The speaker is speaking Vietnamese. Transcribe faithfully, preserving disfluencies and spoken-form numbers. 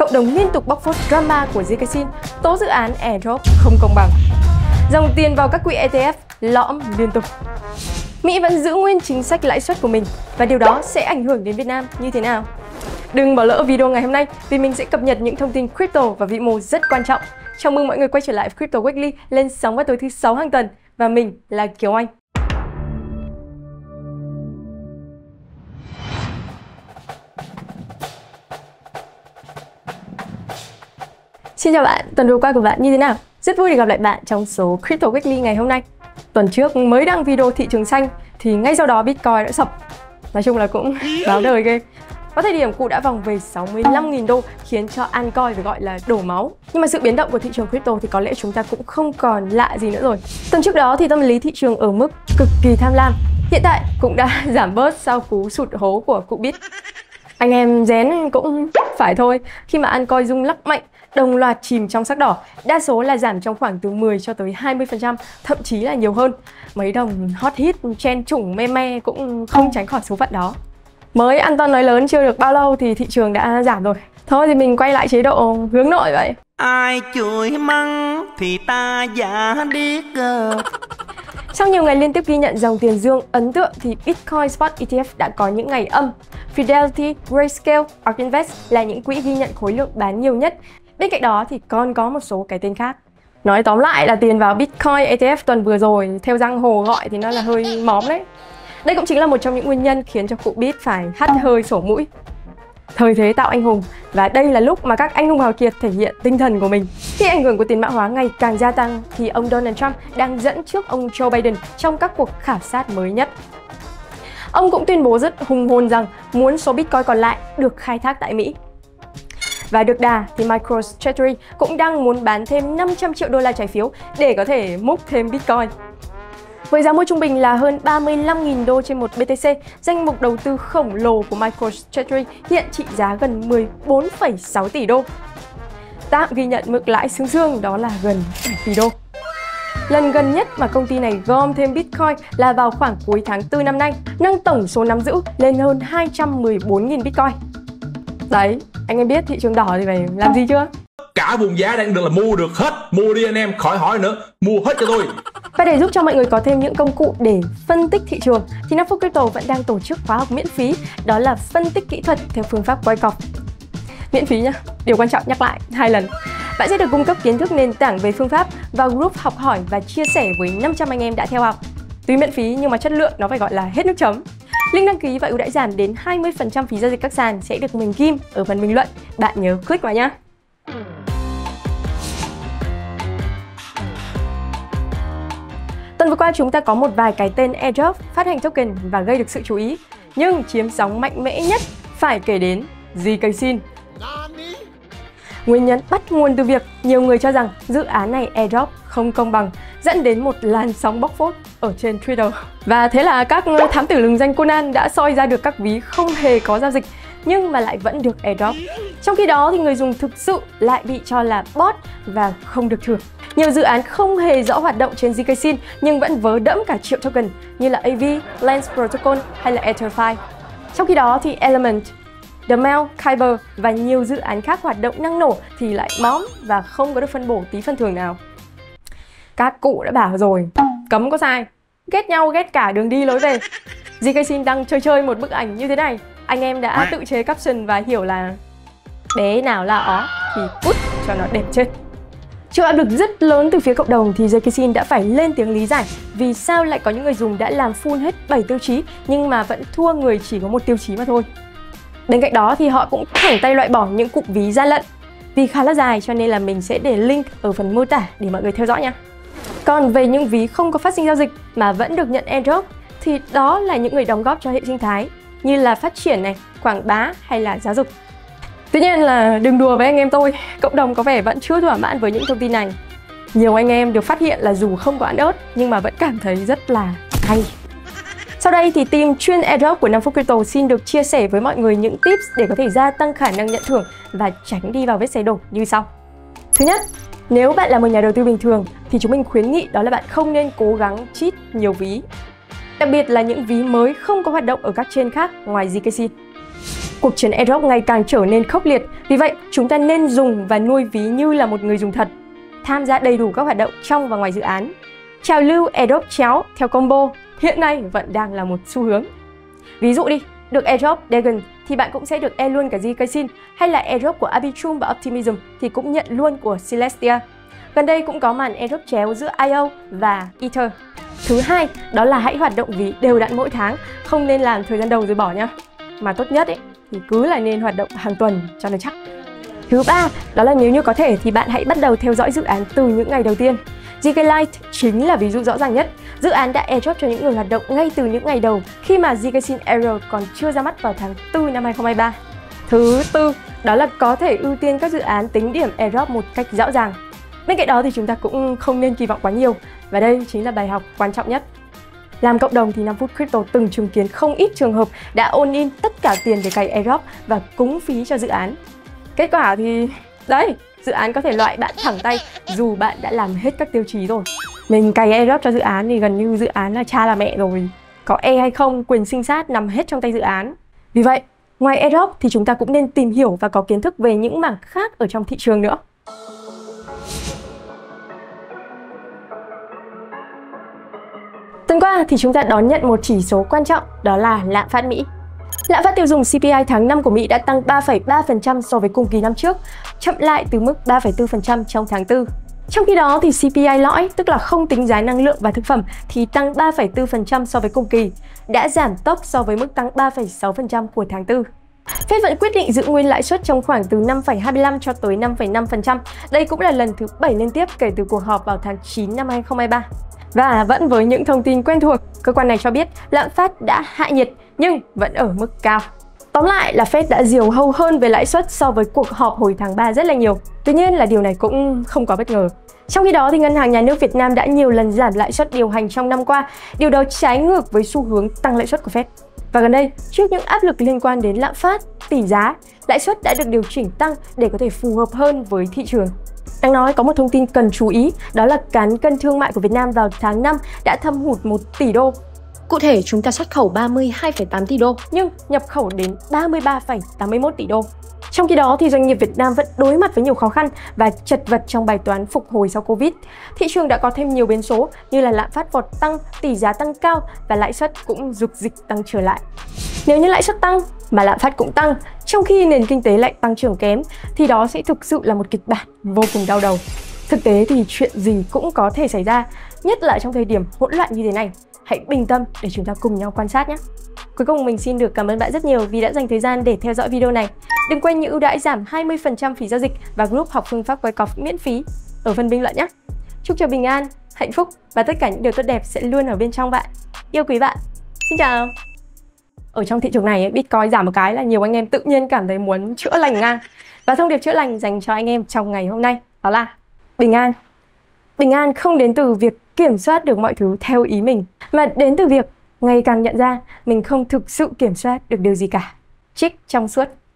cộng đồng liên tục bóc phốt drama của zê ca Xin, tố dự án airdrop không công bằng. Dòng tiền vào các quỹ e tê ép lõm liên tục. Mỹ vẫn giữ nguyên chính sách lãi suất của mình và điều đó sẽ ảnh hưởng đến Việt Nam như thế nào? Đừng bỏ lỡ video ngày hôm nay vì mình sẽ cập nhật những thông tin crypto và vĩ mô rất quan trọng. Chào mừng mọi người quay trở lại Crypto Weekly lên sóng vào tối thứ sáu hàng tuần và mình là Kiều Anh. Xin chào bạn, tuần vừa qua của bạn như thế nào? Rất vui được gặp lại bạn trong số Crypto Weekly ngày hôm nay. Tuần trước mới đăng video thị trường xanh thì ngay sau đó Bitcoin đã sập. Nói chung là cũng báo đời ghê. Có thời điểm cụ đã vòng về sáu mươi lăm nghìn đô khiến cho altcoin phải gọi là đổ máu. Nhưng mà sự biến động của thị trường crypto thì có lẽ chúng ta cũng không còn lạ gì nữa rồi. Tuần trước đó thì tâm lý thị trường ở mức cực kỳ tham lam. Hiện tại cũng đã giảm bớt sau cú sụt hố của cụ Bit. Anh em rén cũng phải thôi, khi mà altcoin rung lắc mạnh, đồng loạt chìm trong sắc đỏ, đa số là giảm trong khoảng từ mười cho tới hai mươi phần trăm, thậm chí là nhiều hơn. Mấy đồng hot hit, chen chủng, me me cũng không tránh khỏi số phận đó. Mới ăn to nói lớn chưa được bao lâu thì thị trường đã giảm rồi. Thôi thì mình quay lại chế độ hướng nội vậy. Ai chửi mắng thì ta giả điếc. Sau nhiều ngày liên tiếp ghi nhận dòng tiền dương ấn tượng thì Bitcoin Spot e tê ép đã có những ngày âm. Fidelity, Grayscale, Ark Invest là những quỹ ghi nhận khối lượng bán nhiều nhất. Bên cạnh đó thì còn có một số cái tên khác. Nói tóm lại là tiền vào Bitcoin e tê ép tuần vừa rồi theo giang hồ gọi thì nó là hơi móm đấy. Đây cũng chính là một trong những nguyên nhân khiến cho cụ Bit phải hắt hơi sổ mũi. Thời thế tạo anh hùng, và đây là lúc mà các anh hùng hào kiệt thể hiện tinh thần của mình. Khi ảnh hưởng của tiền mã hóa ngày càng gia tăng thì ông Donald Trump đang dẫn trước ông Joe Biden trong các cuộc khảo sát mới nhất. Ông cũng tuyên bố rất hùng hồn rằng muốn số Bitcoin còn lại được khai thác tại Mỹ. Và được đà thì MicroStrategy cũng đang muốn bán thêm năm trăm triệu đô la trái phiếu để có thể múc thêm Bitcoin. Với giá mua trung bình là hơn ba mươi lăm nghìn đô trên một bê tê xê, danh mục đầu tư khổng lồ của MicroStrategy hiện trị giá gần mười bốn phẩy sáu tỷ đô. Tạm ghi nhận mức lãi sướng sướng đó là gần bảy tỷ đô. Lần gần nhất mà công ty này gom thêm Bitcoin là vào khoảng cuối tháng tư năm nay, nâng tổng số nắm giữ lên hơn hai trăm mười bốn nghìn Bitcoin. Đấy, anh em biết thị trường đỏ thì phải làm gì chưa? Cả vùng giá đang được là mua được hết. Mua đi anh em, khỏi hỏi nữa. Mua hết cho tôi. Và để giúp cho mọi người có thêm những công cụ để phân tích thị trường thì năm phút Crypto vẫn đang tổ chức khóa học miễn phí. Đó là phân tích kỹ thuật theo phương pháp Wyckoff. Miễn phí nhá. Điều quan trọng nhắc lại hai lần. Bạn sẽ được cung cấp kiến thức nền tảng về phương pháp vào group học hỏi và chia sẻ với năm trăm anh em đã theo học. Tuy miễn phí nhưng mà chất lượng nó phải gọi là hết nước chấm. Link đăng ký và ưu đãi giảm đến hai mươi phần trăm phí giao dịch các sàn sẽ được mình ghim ở phần bình luận. Bạn nhớ click vào nhá. Tuần vừa qua chúng ta có một vài cái tên airdrop phát hành token và gây được sự chú ý. Nhưng chiếm sóng mạnh mẽ nhất phải kể đến zê ca Xin. Nguyên nhân bắt nguồn từ việc nhiều người cho rằng dự án này airdrop không công bằng, dẫn đến một làn sóng bóc phốt ở trên Twitter. Và thế là các thám tử lừng danh Conan đã soi ra được các ví không hề có giao dịch nhưng mà lại vẫn được airdrop. Trong khi đó thì người dùng thực sự lại bị cho là bot và không được thưởng. Nhiều dự án không hề rõ hoạt động trên zê ca Xin nhưng vẫn vớ đẫm cả triệu token như là a vê, Lens Protocol hay là Etherfi. Trong khi đó thì Element, The Mel, Kyber và nhiều dự án khác hoạt động năng nổ thì lại móm và không có được phân bổ tí phân thưởng nào. Các cụ đã bảo rồi, cấm có sai, ghét nhau ghét cả đường đi lối về. zê ca Xin đăng chơi chơi một bức ảnh như thế này, anh em đã tự chế caption và hiểu là bé nào là ó thì út cho nó đẹp chết. Chịu áp lực rất lớn từ phía cộng đồng thì zê ca Xin đã phải lên tiếng lý giải vì sao lại có những người dùng đã làm full hết bảy tiêu chí nhưng mà vẫn thua người chỉ có một tiêu chí mà thôi. Bên cạnh đó thì họ cũng thẳng tay loại bỏ những cụm ví gian lận. Vì khá là dài cho nên là mình sẽ để link ở phần mô tả để mọi người theo dõi nha. Còn về những ví không có phát sinh giao dịch mà vẫn được nhận airdrop thì đó là những người đóng góp cho hệ sinh thái như là phát triển này, quảng bá hay là giáo dục. Tuy nhiên là đừng đùa với anh em tôi, cộng đồng có vẻ vẫn chưa thỏa mãn với những thông tin này. Nhiều anh em được phát hiện là dù không có ăn ớt nhưng mà vẫn cảm thấy rất là hay. Sau đây thì team chuyên airdrop của năm phút Crypto xin được chia sẻ với mọi người những tips để có thể gia tăng khả năng nhận thưởng và tránh đi vào vết xe đổ như sau. Thứ nhất, nếu bạn là một nhà đầu tư bình thường thì chúng mình khuyến nghị đó là bạn không nên cố gắng cheat nhiều ví. Đặc biệt là những ví mới không có hoạt động ở các chain khác ngoài zê ca Xin. cuộc chiến airdrop ngày càng trở nên khốc liệt. Vì vậy, chúng ta nên dùng và nuôi ví như là một người dùng thật, tham gia đầy đủ các hoạt động trong và ngoài dự án. Trào lưu airdrop chéo theo combo hiện nay vẫn đang là một xu hướng. Ví dụ đi, được airdrop Dagon thì bạn cũng sẽ được e luôn cả zk Xin, hay là airdrop của Arbitrum và Optimism thì cũng nhận luôn của Celestia. Gần đây cũng có màn airdrop chéo giữa i o và Ether. Thứ hai, đó là hãy hoạt động ví đều đặn mỗi tháng, không nên làm thời gian đầu rồi bỏ nhá. Mà tốt nhất ấy, thì cứ là nên hoạt động hàng tuần cho nó chắc. Thứ ba, đó là nếu như có thể thì bạn hãy bắt đầu theo dõi dự án từ những ngày đầu tiên. zk Lite chính là ví dụ rõ ràng nhất. Dự án đã airdrop cho những người hoạt động ngay từ những ngày đầu khi mà zk Xin Error còn chưa ra mắt vào tháng tư năm hai không hai ba. Thứ tư, đó là có thể ưu tiên các dự án tính điểm airdrop một cách rõ ràng. Bên cạnh đó thì chúng ta cũng không nên kỳ vọng quá nhiều. Và đây chính là bài học quan trọng nhất. Làm cộng đồng thì năm phút Crypto từng chứng kiến không ít trường hợp đã ôn in tất cả tiền để cày airdrop và cúng phí cho dự án. Kết quả thì đấy, dự án có thể loại bạn thẳng tay dù bạn đã làm hết các tiêu chí rồi. Mình cày airdrop cho dự án thì gần như dự án là cha là mẹ rồi. Có e hay không, quyền sinh sát nằm hết trong tay dự án. Vì vậy, ngoài airdrop thì chúng ta cũng nên tìm hiểu và có kiến thức về những mảng khác ở trong thị trường nữa. Tuần qua thì chúng ta đón nhận một chỉ số quan trọng, đó là lạm phát Mỹ. Lạm phát tiêu dùng xê pê i tháng năm của Mỹ đã tăng ba phẩy ba phần trăm so với cùng kỳ năm trước, chậm lại từ mức ba phẩy bốn phần trăm trong tháng tư. Trong khi đó thì xê pê i lõi, tức là không tính giá năng lượng và thực phẩm, thì tăng ba phẩy bốn phần trăm so với cùng kỳ, đã giảm tốc so với mức tăng ba phẩy sáu phần trăm của tháng tư. Fed vẫn quyết định giữ nguyên lãi suất trong khoảng từ năm phẩy hai mươi lăm cho tới năm phẩy năm phần trăm. Đây cũng là lần thứ bảy liên tiếp kể từ cuộc họp vào tháng chín năm hai không hai ba. Và vẫn với những thông tin quen thuộc, cơ quan này cho biết lạm phát đã hạ nhiệt nhưng vẫn ở mức cao. Tóm lại là Fed đã diều hâu hơn về lãi suất so với cuộc họp hồi tháng ba rất là nhiều. Tuy nhiên là điều này cũng không có bất ngờ. Trong khi đó thì Ngân hàng Nhà nước Việt Nam đã nhiều lần giảm lãi suất điều hành trong năm qua, điều đó trái ngược với xu hướng tăng lãi suất của Fed. Và gần đây, trước những áp lực liên quan đến lạm phát, tỷ giá, lãi suất đã được điều chỉnh tăng để có thể phù hợp hơn với thị trường. Đáng nói có một thông tin cần chú ý, đó là cán cân thương mại của Việt Nam vào tháng năm đã thâm hụt một tỷ đô. Cụ thể, chúng ta xuất khẩu ba mươi hai phẩy tám tỷ đô, nhưng nhập khẩu đến ba mươi ba phẩy tám mươi mốt tỷ đô. Trong khi đó, thì doanh nghiệp Việt Nam vẫn đối mặt với nhiều khó khăn và chật vật trong bài toán phục hồi sau Covid. Thị trường đã có thêm nhiều biến số như là lạm phát vọt tăng, tỷ giá tăng cao và lãi suất cũng rục dịch tăng trở lại. Nếu như lãi suất tăng mà lạm phát cũng tăng, trong khi nền kinh tế lại tăng trưởng kém, thì đó sẽ thực sự là một kịch bản vô cùng đau đầu. Thực tế thì chuyện gì cũng có thể xảy ra, nhất là trong thời điểm hỗn loạn như thế này. Hãy bình tâm để chúng ta cùng nhau quan sát nhé. Cuối cùng mình xin được cảm ơn bạn rất nhiều vì đã dành thời gian để theo dõi video này. Đừng quên những ưu đãi giảm hai mươi phần trăm phí giao dịch và group học phương pháp quay cọc miễn phí ở phần bình luận nhé. Chúc cho bình an, hạnh phúc và tất cả những điều tốt đẹp sẽ luôn ở bên trong bạn. Yêu quý bạn. Xin chào. Ở trong thị trường này, Bitcoin giảm một cái là nhiều anh em tự nhiên cảm thấy muốn chữa lành ngang. Và thông điệp chữa lành dành cho anh em trong ngày hôm nay đó là bình an. Bình an không đến từ việc kiểm soát được mọi thứ theo ý mình, mà đến từ việc ngày càng nhận ra mình không thực sự kiểm soát được điều gì cả. Trích trong suốt.